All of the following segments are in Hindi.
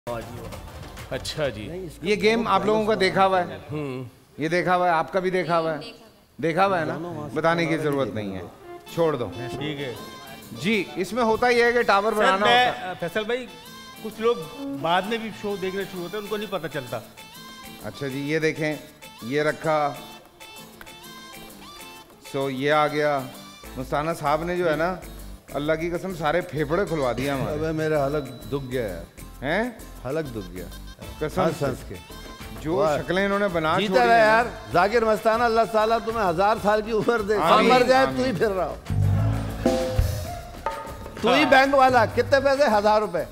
अच्छा जी, ये गेम आप लोगों का देखा हुआ है, ये देखा हुआ है, आपका भी देखा हुआ है, देखा हुआ है ना, बताने की जरूरत नहीं है, छोड़ दो। ठीक है जी। इसमें होता ही है कि टावर बनाना होता है। फैसल भाई, कुछ लोग बाद में भी शो देखने शुरू होते हैं, उनको नहीं पता चलता। अच्छा जी, ये देखें, ये रखा, सो ये आ गया। मुस्ताना साहब ने जो है ना, अल्लाह की कसम सारे फेफड़े खुलवा दिया हमारे। अबे मेरा हलक दुख गया यार, हैं? हलक दुख गया कसम संस के। जो शक्लें इन्होंने बना जीता छोड़ी रहा हैं यार जाकिर मस्ताना, अल्लाह ताला तुम्हें 1000 साल की उम्र दे। मर जाए तू ही फिर रहा हो, तू ही बैंक वाला। कितने पैसे? 1000 रुपए।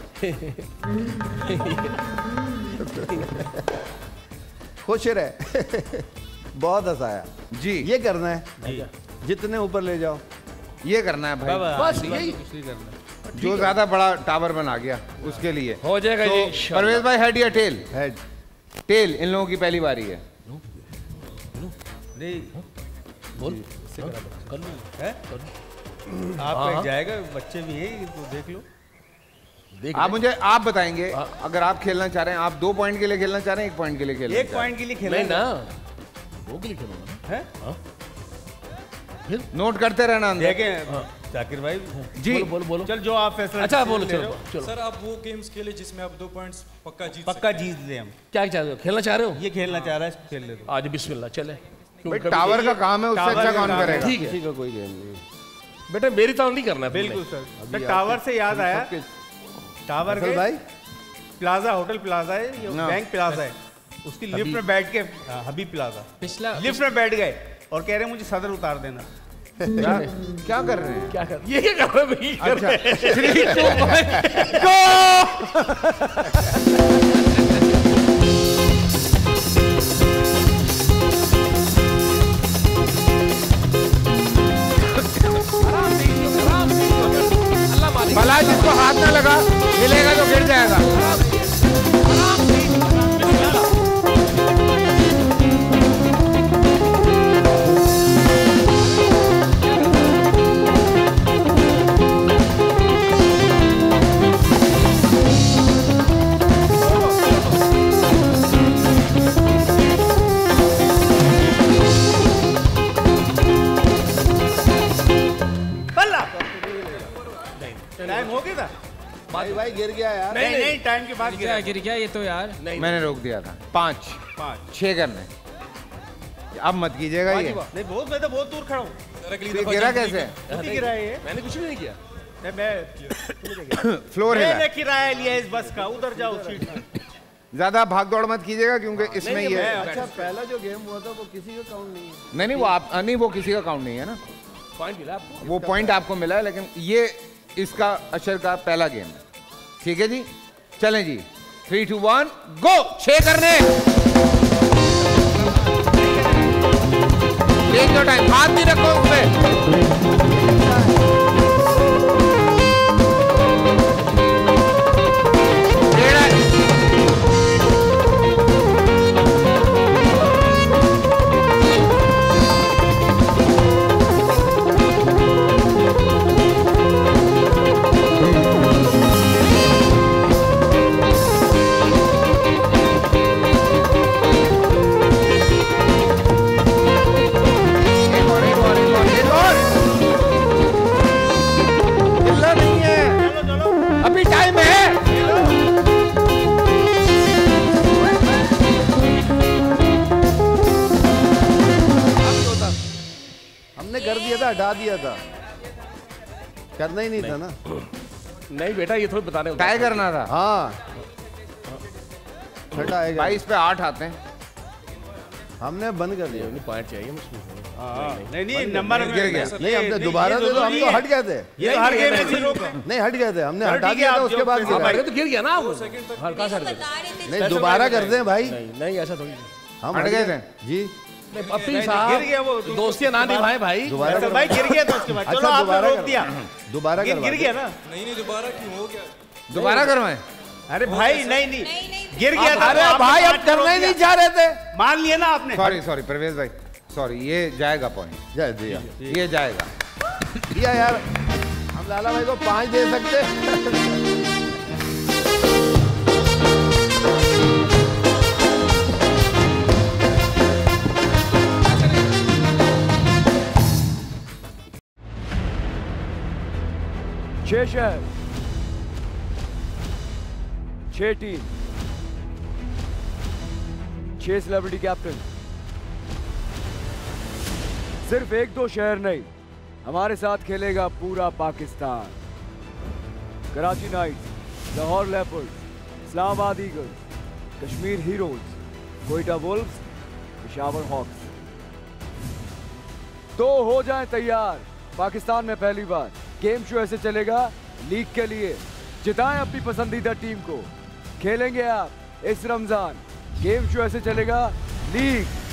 खुश रहे। बहुत हंसाया जी। ये करना है, जितने ऊपर ले जाओ ये करना है भाई, बस यही जो ज्यादा बड़ा टावर बना गया उसके लिए हो जाएगा तो जी। परवेज भाई, हेड या टेल? हेड। टेल इन लोगों की पहली बारी है। नहीं बोल है आपका जाएगा, बच्चे भी हैं तो देख लो। आप मुझे आप बताएंगे, अगर आप खेलना चाह रहे हैं, आप 2 पॉइंट के लिए खेलना चाह रहे हैं, 1 पॉइंट के लिए खेलना? 1 पॉइंट के लिए खेलना नहीं ना, 2 के लिए खेलूंगा है। नोट करते रहना अंदर। देखें जाकिर भाई जी बोलो चल, जो आप फैसला। अच्छा बोलो, चलो। सर आप वो गेम्स खेले जिसमें आप 2 पॉइंट्स पक्का जीत ले हम। क्या चाहते हो, खेलना चाह रहे हो? ये खेलना चाह रहा है, खेल ले आज बिस्मिल्लाह चले। भाई टावर का काम है, उससे अच्छा कौन करेगा? ठीक है, किसी का कोई गेम नहीं। बेटा मेरी तो नहीं करना है। बिल्कुल सर। टावर से याद आया, टावर के भाई प्लाजा, होटल प्लाजा है, ये बैंक प्लाजा है, उसकी लिफ्ट में बैठ के, हबीब प्लाजा, पिछला लिफ्ट में बैठ गए और कह रहे हैं मुझे सदर उतार देना। क्या कर रहे हैं? क्या कर ये क्या कर रहे हैं? अच्छा 3, 2, 1 गो। भला जिसको हाथ ना लगा हिलेगा तो गिर जाएगा। टाइम हो गया था भाई गिर गया यार। नहीं टाइम के बाद गिर गया ये तो यार। मैंने रोक दिया था। 5 6 करने, अब मत कीजिएगा ये। नहीं बहुत, मैं तो बहुत दूर खड़ा हूँ। गिरा कैसे? गिरा है ये, मैंने कुछ भी नहीं किया। मैं फ्लोर है। मैंने किराया लिया इस बस का, उधर जाओ सीट में। ज्यादा भाग दौड़ मत कीजिएगा क्योंकि इसमें ये अच्छा पहला जो गेम हुआ था वो किसी का काउंट नहीं है। नहीं वो आप नहीं, वो किसी का काउंट नहीं है ना, पॉइंट मिला आपको, वो पॉइंट आपको मिला है, लेकिन ये इसका अशर का पहला गेम है। ठीक है जी, चलें जी, 3, 2, 1 गो। 6 करने, टेक योर टाइम, हाथ भी रखो उस पे। हटा दिया था, करना ही नहीं था ना। नहीं बेटा ये थोड़ी बताने टाई करना था। हाँ छठा आएगा भाई, इस पे 8 आते हैं, हमने बंद कर दिया। नहीं पॉइंट चाहिए मुझे। नहीं नंबर गिर गया। नहीं हमने दोबारा दे दो, हम तो हट गए थे। ये हर गेम में जीरो नहीं हट गए थे, हमने हटा दिया था, उसके बाद तो गिर गया ना हल्का सा। नहीं दोबारा कर दें भाई। नहीं ऐसा थोड़ी, हम हट गए थे जी। अपनी साहब दोस्तियां ना निभाए भाई। दोबारा भाई गिर गया था उसके बाद। चलो आपने रोक दिया, दोबारा गिर गया ना। नहीं दोबारा क्यों हो गया? दोबारा करवाएं? अरे भाई नहीं गिर गया था। अरे भाई अब करना ही नहीं चाह रहे थे, मान लिया ना आपने। सॉरी परवेज भाई, सॉरी, ये जाएगा पॉइंट। ये जाएगा दिया यार। हम लाला भाई को 5 दे सकते। 6 शहर, 6 टीम, 6 सेलिब्रिटी कैप्टन। सिर्फ 1-2 शहर नहीं, हमारे साथ खेलेगा पूरा Pakistan. Karachi Knights, Lahore Leopards, Islamabad Eagles, Kashmir Heroes, Quetta Wolves, Peshawar Hawks. तो हो जाएं तैयार, पाकिस्तान में पहली बार गेम शो ऐसे चलेगा लीग के लिए। जिताएं अपनी पसंदीदा टीम को। खेलेंगे आप इस रमजान, गेम शो ऐसे चलेगा लीग।